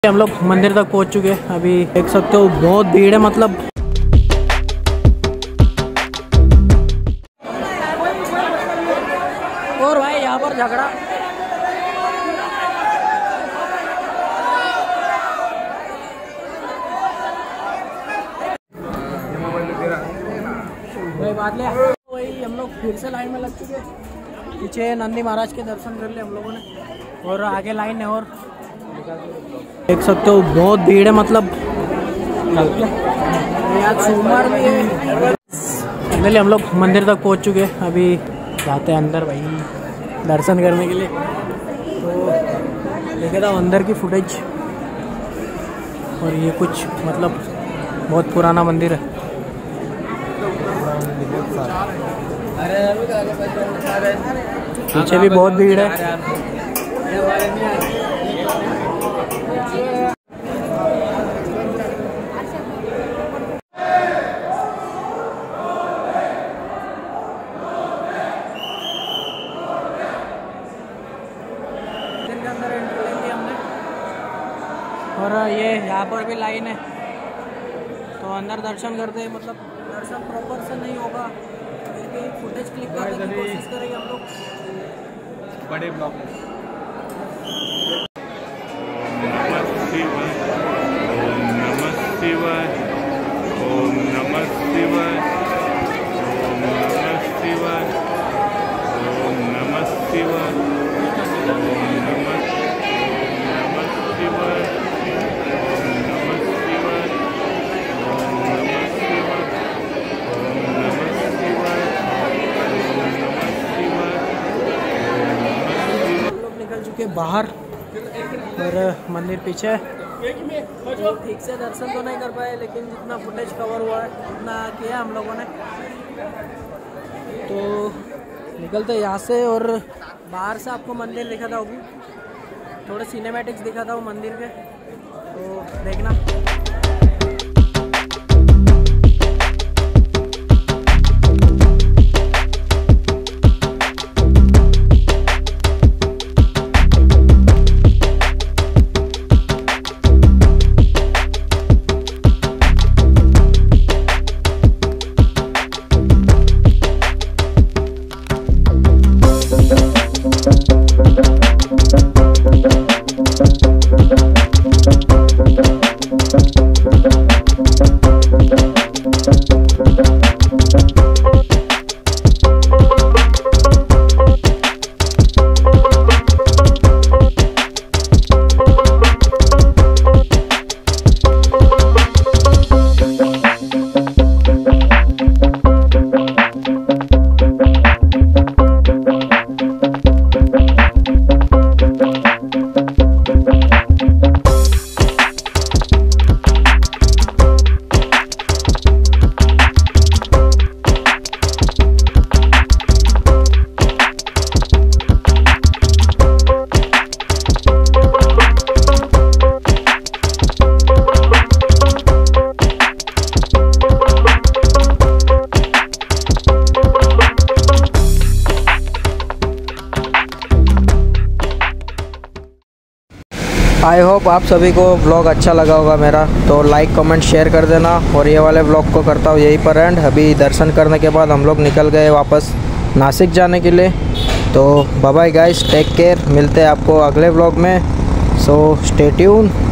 हम लोग मंदिर तक पहुंच चुके हैं। अभी देख सकते हो बहुत भीड़ है, मतलब और भाई यहाँ पर झगड़ा बात ले। वही हम लोग फिर से लाइन में लग चुके हैं। पीछे नंदी महाराज के दर्शन कर लिए हम लोगों ने और आगे लाइन है और देख सकते हो बहुत भीड़ है, मतलब आज सोमवार भी है। फाइनली हम लोग मंदिर तक पहुंच चुके हैं। अभी जाते हैं अंदर भाई दर्शन करने के लिए। तो देखे था अंदर की फुटेज और ये कुछ मतलब बहुत पुराना मंदिर है। पीछे भी बहुत भीड़ है। अंदर एंट्री लेंगे हमने और ये यहाँ पर भी लाइन है, तो अंदर दर्शन करते हैं। मतलब दर्शन प्रॉपर से नहीं होगा, फिर भी फुटेज क्लिक करने की कोशिश करेंगे हम लोग बड़े ब्लॉग में। के बाहर और मंदिर पीछे है। तो ठीक से दर्शन तो नहीं कर पाए, लेकिन जितना फुटेज कवर हुआ है उतना किया हम लोगों ने। तो निकलते यहाँ से और बाहर से आपको मंदिर दिखाता होगी, थोड़े सिनेमैटिक्स दिखाता हूँ मंदिर के, तो देखना। आई होप आप सभी को व्लॉग अच्छा लगा होगा मेरा, तो लाइक कमेंट शेयर कर देना। और ये वाले व्लॉग को करता हूँ यहीं पर एंड। अभी दर्शन करने के बाद हम लोग निकल गए वापस नासिक जाने के लिए। तो bye bye guys, take care, मिलते हैं आपको अगले व्लॉग में। So stay tune.